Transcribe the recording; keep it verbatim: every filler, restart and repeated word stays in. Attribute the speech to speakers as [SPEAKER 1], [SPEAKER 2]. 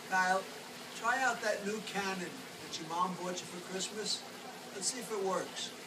[SPEAKER 1] Kyle, try out that new Canon that your mom bought you for Christmas. Let's see if it works.